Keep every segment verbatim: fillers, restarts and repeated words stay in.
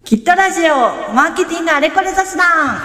キットラジオマーケティングあれこれ雑談。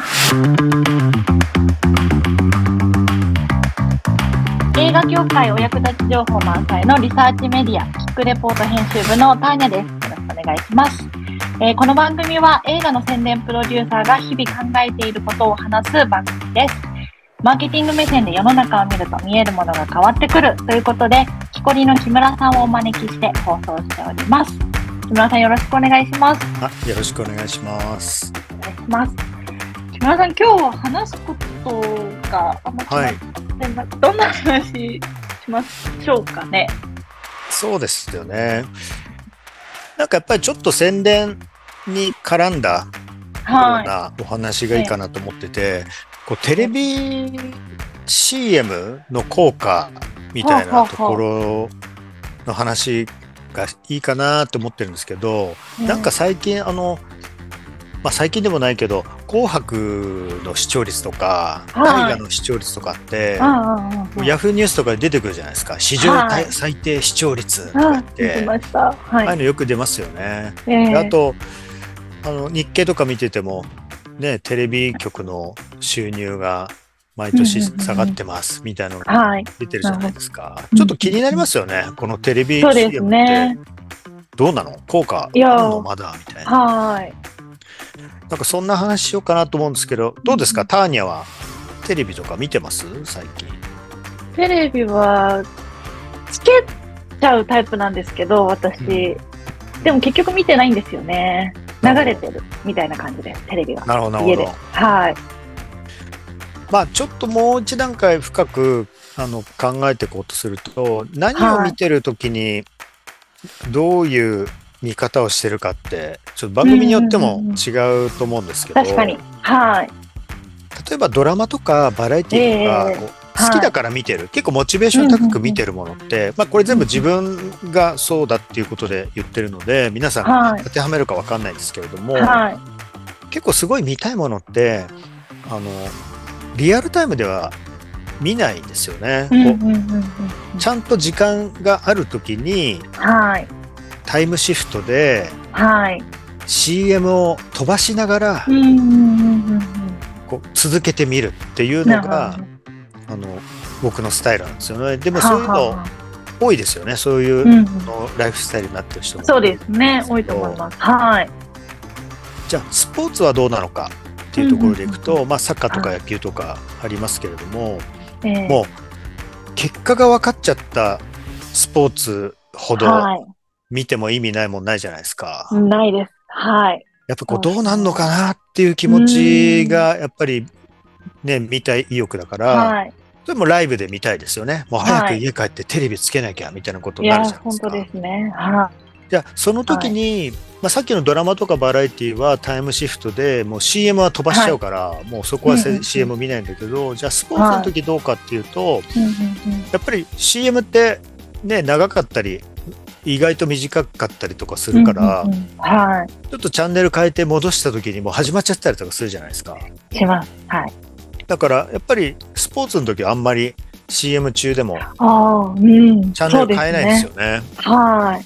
映画業界お役立ち情報満載のリサーチメディアキックレポート編集部のターニャです。よろしくお願いします。えー、この番組は映画の宣伝プロデューサーが日々考えていることを話す番組です。マーケティング目線で世の中を見ると見えるものが変わってくるということで、キコリの木村さんをお招きして放送しております。木村さん、よろしくお願いします。 あ、よろしくお願いします。 お願いします。木村さん、今日は話すことがあんまり、はい、どんな話しましょうかね。 そうですよね。なんかやっぱりちょっと宣伝に絡んだようなお話がいいかなと思ってて、はい、こうテレビ シーエム の効果みたいなところの話がいいかなと思ってるんですけど、なんか最近あの、まあ、最近でもないけど紅白の視聴率とか大河の視聴率とかってヤフーニュースとかで出てくるじゃないですか。史上最低視聴率とかってああいうのよく出ますよね。あとあの日経とか見ててもね、テレビ局の収入が毎年下がってますみたいなのが出てるじゃないですか。ちょっと気になりますよね。このテレビ シーエム ってどうなの？効果あるのまだみたいな。はい。なんかそんな話しようかなと思うんですけど、どうですか？ターニャはテレビとか見てます？最近。 テレビはつけちゃうタイプなんですけど、私、うん、でも結局見てないんですよね。流れてるみたいな感じでテレビが。 なるほどなるほど。 はい。 まあちょっともう一段階深くあの考えていこうとすると、何を見てるときにどういう見方をしてるかってちょっと番組によっても違うと思うんですけど、 確かに、はい。 例えばドラマとかバラエティーとか、えー好きだから見てる、はい、結構モチベーション高く見てるものって、まあ、これ全部自分がそうだっていうことで言ってるので皆さん当てはめるか分かんないんですけれども、はい、結構すごい見たいものってあのリアルタイムでは見ないんですよね。ちゃんと時間がある時に、はい、タイムシフトで、はい、シーエム を飛ばしながらこう続けてみるっていうのがあの僕のスタイルなんですよね。でもそういうの多いですよね。そういうのライフスタイルになってる人も、 そうですね、多いと思います。はい。 じゃあスポーツはどうなのかっていうところでいくと、まあサッカーとか野球とかありますけれども、えー、もう結果が分かっちゃったスポーツほど見ても意味ないもんないじゃないですか。 はい、ないです。はい。 やっぱこうどうなんのかなっていう気持ちがやっぱりね、見たい意欲だから、はい、でもライブで見たいですよね。もう早く家帰ってテレビつけなきゃみたいなことになるじゃないですか。 いや、本当ですね。はい。 じゃあその時に、はい、まあ、さっきのドラマとかバラエティはタイムシフトでもう シーエム は飛ばしちゃうから、はい、もうそこは シーエム 見ないんだけど、うん、じゃあスポーツの時どうかっていうと、はい、やっぱり シーエム ってね長かったり意外と短かったりとかするから、うんうんうん、はい、ちょっとチャンネル変えて戻した時にもう始まっちゃったりとかするじゃないですか。 します。はい。 だからやっぱりスポーツの時はあんまり シーエム 中でもあ、うん、 チャンネル変えないんですよね。 はい。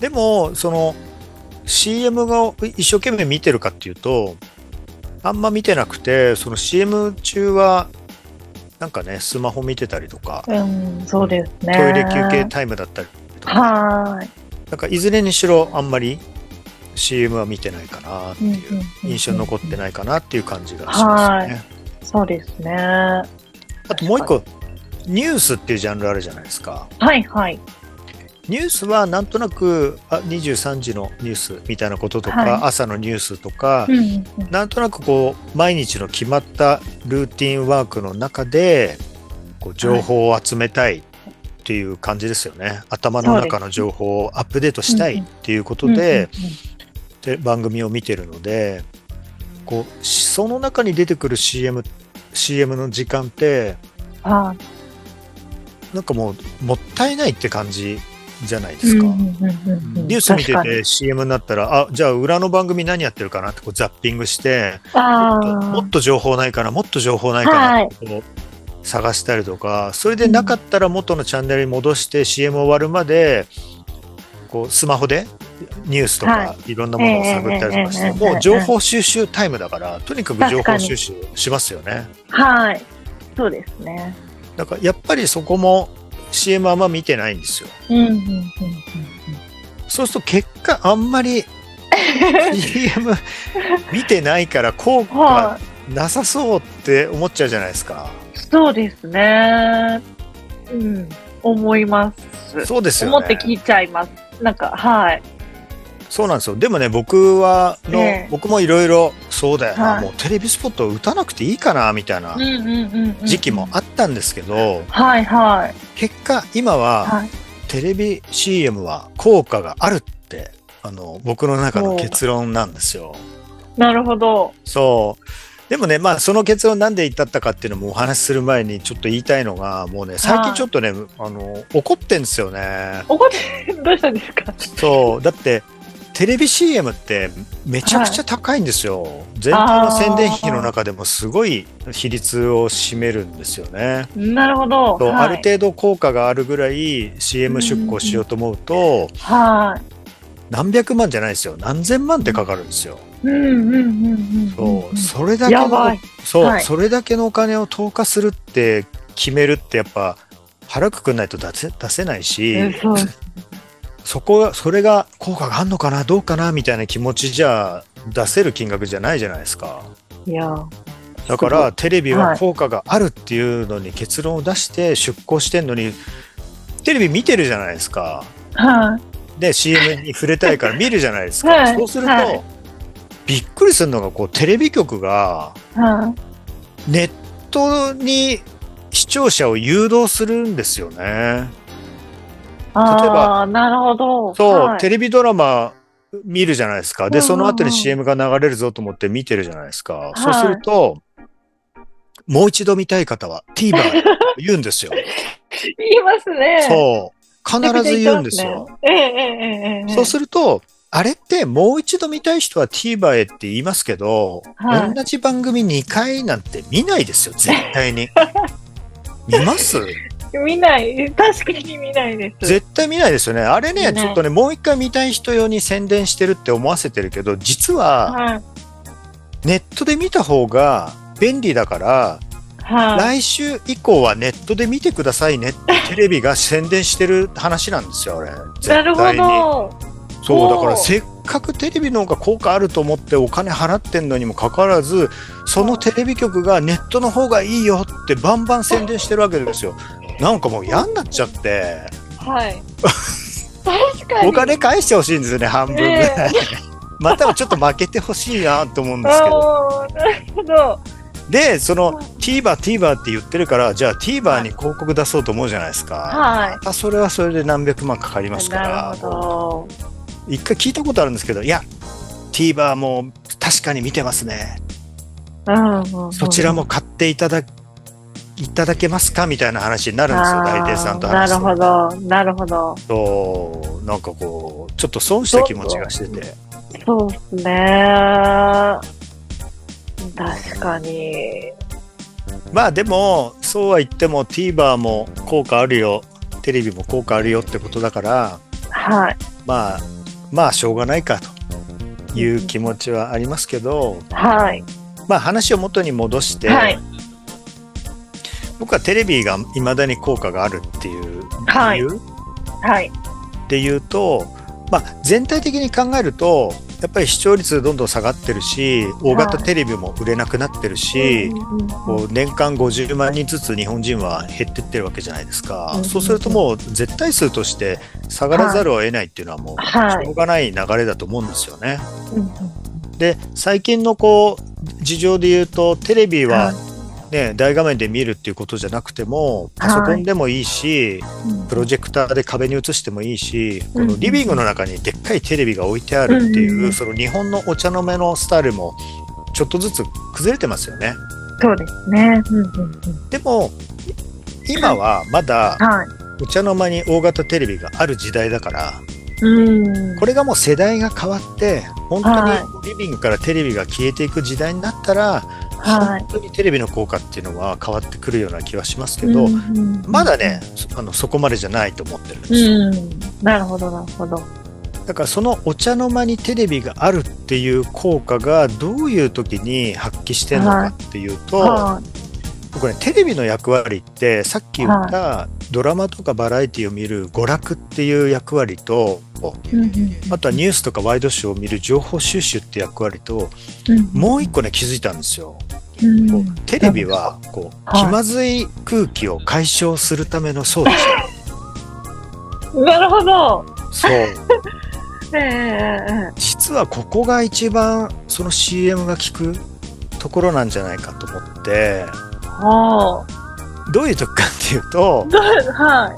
でもその シーエム が一生懸命見てるかっていうとあんま見てなくて、その シーエム 中はなんかねスマホ見てたりとか、 うん、そうですね、 トイレ休憩タイムだったりとか、はい、なんかいずれにしろあんまりシーエム は見てないかなっていう印象に残ってないかなっていう感じがしますね。はい、 そうですね。 あともう一個ニュースっていうジャンルあるじゃないですか。 はいはい。 ニュースはなんとなくあにじゅうさんじのニュースみたいなこととか、はい、朝のニュースとか、うんうん、なんとなくこう毎日の決まったルーティンワークの中でこう情報を集めたいっていう感じですよね。はい、頭の中の情報をアップデートしたいっていうことで、で番組を見てるので、こうその中に出てくる シーエム、シーエム の時間ってあなんかもうもったいないって感じじゃないですか。ニュース見てて シーエム になったら、あ、じゃあ裏の番組何やってるかなってこうザッピングしてもっと、もっと情報ないかなもっと情報ないかなってこう探したりとか、それでなかったら元のチャンネルに戻して シーエム 終わるまでこうスマホでニュースとかいろんなものを探ったりとかして、もう情報収集タイムだから、とにかく情報収集しますよね。 はい。そうですね。 だからやっぱりそこも シーエム あんま見てないんですよ。 うんうんうんうん、 そうすると結果あんまり シーエム 見てないから効果なさそうって思っちゃうじゃないですか。 そうですね。うん、思います。 そうですよね。 思って聞いちゃいます。なんか、はい。 そうなんですよ。でもね、僕はの、 ええ、 僕もいろいろそうだよな、 はい、 もうテレビスポットを打たなくていいかなみたいな時期もあったんですけど、 はいはい。 結果今は、はい、テレビ シーエム は効果があるってあの僕の中の結論なんですよ。 なるほど。 そう。でもね、まあその結論なんで至ったかっていうのもお話しする前にちょっと言いたいのが、もうね最近ちょっとね、はい、あの怒ってんですよね。 怒ってどうしたんですか？ そうだってテレビ シーエム ってめちゃくちゃ高いんですよ。はい、全体の宣伝費の中でもすごい比率を占めるんですよね。 なるほど。 はい、ある程度効果があるぐらい シーエム 出稿しようと思うと、 はい、 何百万じゃないですよ。何千万ってかかるんですよ。 うんうんうんうん、 そう、それだけの、そう、はい、それだけのお金を投下するって決めるってやっぱ腹くくんないと出せ、出せないし、 うん、そうそこが、それが効果があるのかなどうかなみたいな気持ちじゃ出せる金額じゃないじゃないですか。 いや、 だからテレビは効果があるっていうのに結論を出して出稿してんのに、はい、テレビ見てるじゃないですか。 はい、 で シーエム に触れたいから見るじゃないですか。 はい、 そうすると、はい、びっくりするのがこうテレビ局がネットに視聴者を誘導するんですよね。例えば、 なるほど。 そう、はい、テレビドラマ見るじゃないですか。で、その後に シーエム が流れるぞと思って見てるじゃないですか。はい、そうすると、もう一度見たい方は TVer で言うんですよ。 言いますね。 そう。必ず言うんですよ。 ええええええ、 そうすると、あれってもう一度見たい人は TVer へって言いますけど、はい、同じ番組にかいなんて見ないですよ、絶対に。見ます？ 見ない。確かに見ないです。 絶対見ないですよね。あれね、ちょっとね、もう一回見たい人用に宣伝してるって思わせてるけど、実は、はい、ネットで見た方が便利だから、はい、来週以降はネットで見てくださいねってテレビが宣伝してる話なんですよ、あれ。絶対に。なるほど。そう、だからせっかくテレビの方が効果あると思ってお金払ってんのにもかかわらず、そのテレビ局がネットの方がいいよってバンバン宣伝してるわけですよ。なんかもう嫌になっちゃって。 はい。確かに。 お金返してほしいんですよね、半分ぐらい。えー、またはちょっと負けてほしいなと思うんですけど。 なるほど。 で、その TVer、TVer って言ってるから、じゃあ TVer に広告出そうと思うじゃないですか。はい。またそれはそれで何百万かかりますから。 なるほど。 一回聞いたことあるんですけど、いや、TVer も確かに見てますね。うんうんうん、そちらも買っていただいただけますかみたいな話になるんですよ、大抵さんと話して。 なるほど、なるほど。 そう、なんかこう、ちょっと損した気持ちがしてて。 そうですね。確かに。 まあでも、そうは言っても TVer も効果あるよ、テレビも効果あるよってことだから、 はい。 まあ、まあしょうがないかという気持ちはありますけど、 はい。 まあ話を元に戻して、はい、僕はテレビが未だに効果があるっていう理由、 はいはい、 で言うと、まあ、全体的に考えるとやっぱり視聴率どんどん下がってるし、大型テレビも売れなくなってるし、こう年間ごじゅうまんにんずつ日本人は減ってってるわけじゃないですか。そうするともう絶対数として下がらざるを得ないっていうのはもうしょうがない流れだと思うんですよね。で、最近のこう事情で言うとテレビはね、大画面で見るっていうことじゃなくてもパソコンでもいいし、プロジェクターで壁に映してもいいし、このリビングの中にでっかいテレビが置いてあるっていう、その日本のお茶の間のスタイルもちょっとずつ崩れてますよね。 そうですね。 でも今はまだお茶の間に大型テレビがある時代だから、これがもう世代が変わって本当にリビングからテレビが消えていく時代になったら、はい、本当にテレビの効果っていうのは変わってくるような気はしますけど、うんうん、まだねあのそこまでじゃないと思ってるんですよ。 うん、なるほどなるほど。 だからそのお茶の間にテレビがあるっていう効果がどういう時に発揮してるのかっていうと、 はい、 僕ね、テレビの役割ってさっき言ったドラマとかバラエティを見る娯楽っていう役割と、あとはニュースとかワイドショーを見る情報収集って役割と、もう一個ね気づいたんですよ。こうテレビはこう気まずい空気を解消するための装置。 なるほど。 そう。 えー、 実はここが一番その シーエム が効くところなんじゃないかと思って、どういう時かっていうと、 はい、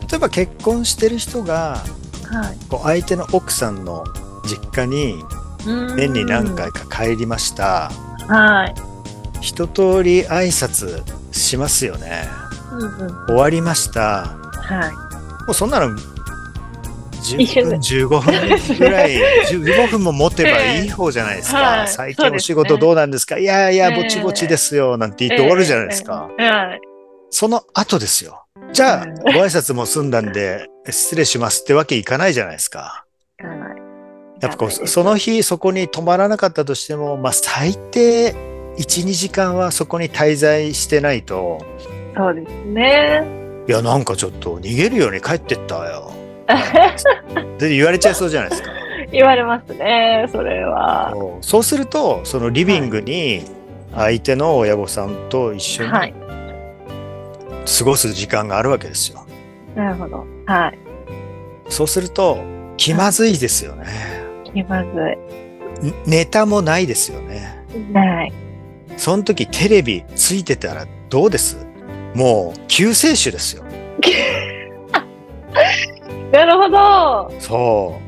例えば結婚してる人が、 はい、 こう相手の奥さんの実家に年に何回か帰りました。 はい、 一通り挨拶しますよね。うんうん、終わりました。 はい、 もうそんなのじゅっぷんじゅうごふんぐらいじゅうごふんも持てばいい方じゃないですか。はい、最近お仕事どうなんですか、いやいやぼちぼちですよなんて言って終わるじゃないですか。 えーえーはい、 その後ですよ。じゃあご挨拶も済んだんで失礼しますってわけいかないじゃないですか。やっぱこうその日そこに泊まらなかったとしても、まあ最低いち、にじかんはそこに滞在してないと。 そうですね。 いやなんかちょっと逃げるように帰ってったよ。で言われちゃいそうじゃないですか。 言われますね、それは。 そう、そうするとそのリビングに相手の親御さんと一緒に過ごす時間があるわけですよ。 なるほど。はい。 そうすると気まずいですよね。 気まずい。ネタもないですよね。 ない。 その時テレビついてたらどうです？もう救世主ですよ。 なるほど。 そう。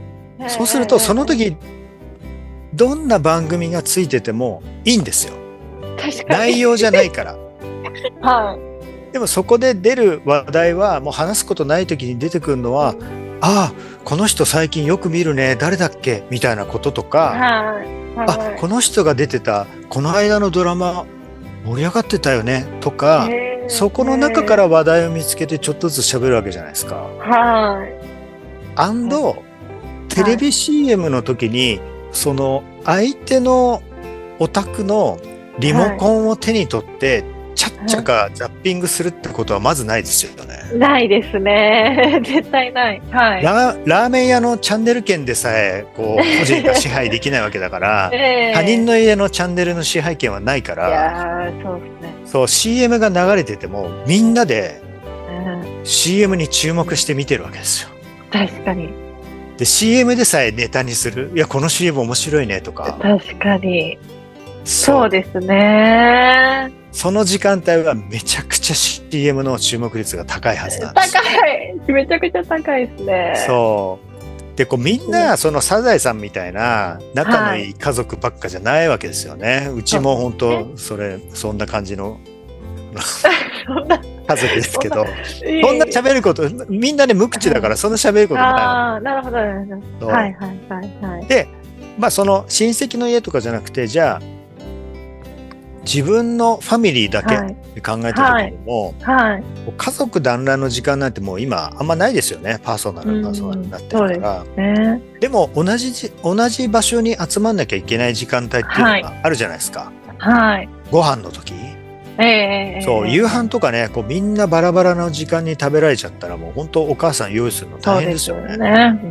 そうするとその時どんな番組がついててもいいんですよ。 確かに。 内容じゃないから。 はい。 でもそこで出る話題はもう話すことない時に出てくるのは、ああこの人最近よく見るね、誰だっけみたいなこととか、 はいはい、 あこの人が出てたこの間のドラマ盛り上がってたよねとか、そこの中から話題を見つけてちょっとずつ喋るわけじゃないですか。 はい。 アンドテレビ シーエム の時にその相手のお宅のリモコンを手に取ってチャッチャかザッピングするってことはまずないですよね。 ないですね。絶対ない。はい。 ラ、ラーメン屋のチャンネル権でさえこう個人が支配できないわけだから、えー、他人の家のチャンネルの支配権はないから、 いやー、そうですね。 そう シーエム が流れててもみんなで シーエム に注目して見てるわけですよ。 確かに。 で シーエム でさえネタにする、いやこの シーエム 面白いねとか。 確かに。そうですね。 その時間帯はめちゃくちゃ シーエム の注目率が高いはずなんですよ。 高い、めちゃくちゃ高いですね。 そうでこうみんなそのサザエさんみたいな仲のいい家族ばっかじゃないわけですよね。はい、うちも本当それそんな感じの家族ですけど、そんな喋ることみんなね無口だからそんな喋ることない。 ああ、なるほどなるほど。はいはいはいはい。 でまあその親戚の家とかじゃなくて、じゃあ自分のファミリーだけで考えた時にも、はいはい、家族団らんの時間なんてもう今あんまないですよね。パーソナルパーソナルになってるから、うんね、でも同じ同じ場所に集まんなきゃいけない時間帯っていうのがあるじゃないですか。 はい、 ご飯の時、えー、そう夕飯とかねこうみんなバラバラの時間に食べられちゃったらもう本当お母さん用意するの大変ですよね。 そうですよね、うん、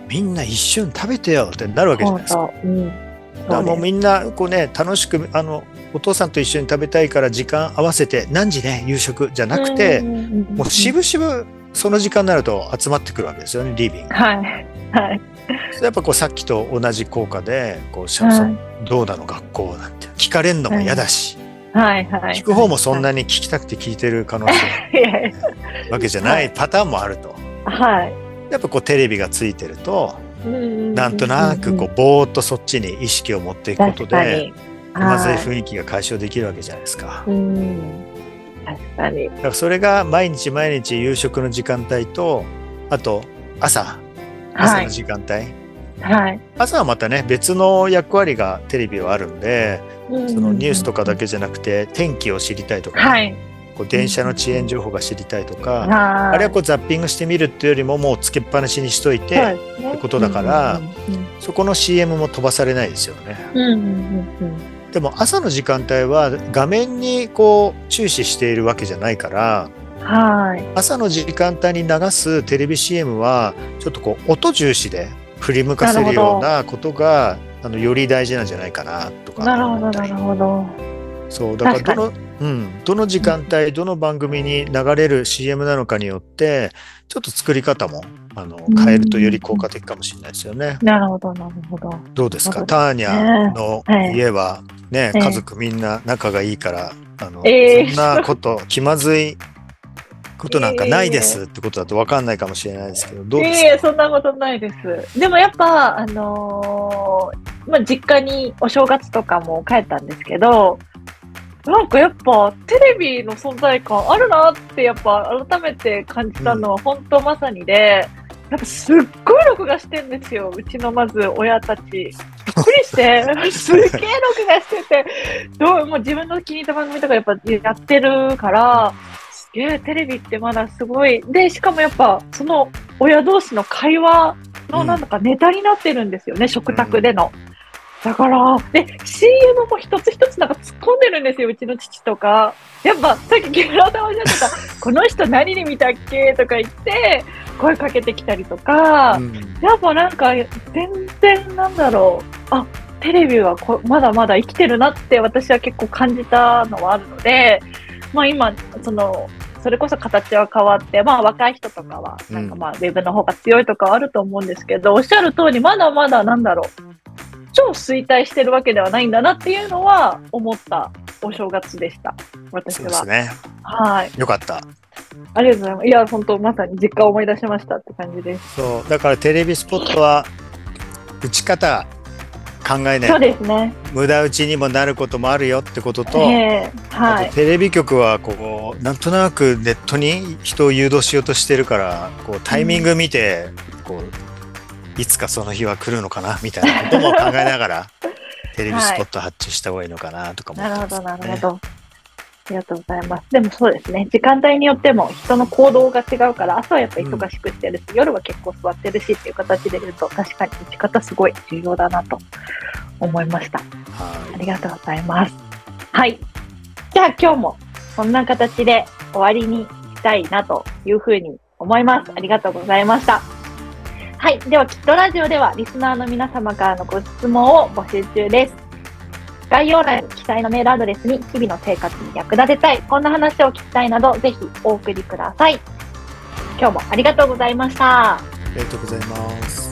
みんな一瞬食べてよってなるわけじゃないですか。うん、だからもうみんなこうね楽しくあのお父さんと一緒に食べたいから時間合わせて何時ね夕食じゃなくて、もうしぶしぶその時間になると集まってくるわけですよね、リビング。 はいはい。 やっぱこうさっきと同じ効果でこう、はい、どうなの学校なんて聞かれるのも嫌だし、 はいはいはい、 聞く方もそんなに聞きたくて聞いてる可能性わけじゃないパターンもあると。 はい。 やっぱこうテレビがついてると、なんとなくこうぼーっとそっちに意識を持っていくことで。まずい雰囲気が解消できるわけじゃないですか。うん、 確かに。 だからそれが毎日毎日夕食の時間帯と、あと朝朝の時間帯、 はい、 朝はまたね別の役割がテレビはあるんで、そのニュースとかだけじゃなくて天気を知りたいとか、ね、はい、 こう電車の遅延情報が知りたいとか、 ああれはこうザッピングしてみるっていうよりももうつけっぱなしにしといてってことだから、そこの シーエム も飛ばされないですよね。 うんうんうんうんでも朝の時間帯は画面にこう注視しているわけじゃないから、 はい。 朝の時間帯に流すテレビ シーエム はちょっとこう音重視で振り向かせるようなことがあのより大事なんじゃないかなとかなるほど、 思ったり。 なるほど。 そうだからどの、うん、どの時間帯どの番組に流れる シーエム なのかによってちょっと作り方もあの変えるとより効果的かもしれないですよね。 なるほど、なるほど。 どうですか、 そうですねターニャの家はね、 ええ家族みんな仲がいいからあの、 ええそんなこと気まずいことなんかないですってことだと分かんないかもしれないですけど、どうですか？ いえいえ、そんなことないです。でもやっぱ、あのーまあ、実家にお正月とかも帰ったんですけど、なんかやっぱテレビの存在感あるなってやっぱ改めて感じたのは本当まさにで、やっぱすっごい録画してんですよ。うちのまず親たち。びっくりして、すっげえ録画してて、どうもう自分の気に入った番組とかやっぱやってるから、すげえテレビってまだすごい。で、しかもやっぱその親同士の会話のなんだかネタになってるんですよね、食卓での。だから、で、シーエム も一つ一つなんか突っ込んでるんですよ、うちの父とか。やっぱ、さっき木村さんおっしゃってた、この人何に見たっけとか言って、声かけてきたりとか、 うん、 やっぱなんか、全然なんだろう、あ、テレビはこまだまだ生きてるなって私は結構感じたのはあるので、まあ今、その、それこそ形は変わって、まあ若い人とかは、なんかまあウェブの方が強いとかはあると思うんですけど、おっしゃる通り、まだまだなんだろう、超衰退してるわけではないんだなっていうのは思ったお正月でした。私は。 そうですね。 はい。 よかった。 ありがとうございます。いや、本当まさに実家を思い出しましたって感じです。 そう、だからテレビスポットは打ち方考えない。 そうですね。 無駄打ちにもなることもあるよってことと、 えー、はい。 あとテレビ局はこうなんとなくネットに人を誘導しようとしてるから、こうタイミング見て、うん、こういつかその日は来るのかなみたいなことも考えながらテレビスポット発注した方がいいのかなとか思ってます、ね。 なるほど、なるほど。ありがとうございます。でもそうですね、時間帯によっても人の行動が違うから、朝はやっぱり忙しくしてるし、うん、夜は結構座ってるしっていう形で言うと、確かに打ち方すごい重要だなと思いました。 はい、 ありがとうございます。はい。じゃあ今日もこんな形で終わりにしたいなというふうに思います。ありがとうございました。はい。では、きっとラジオではリスナーの皆様からのご質問を募集中です。概要欄に記載のメールアドレスに日々の生活に役立てたい、こんな話を聞きたいなど、ぜひお送りください。今日もありがとうございました。 ありがとうございます。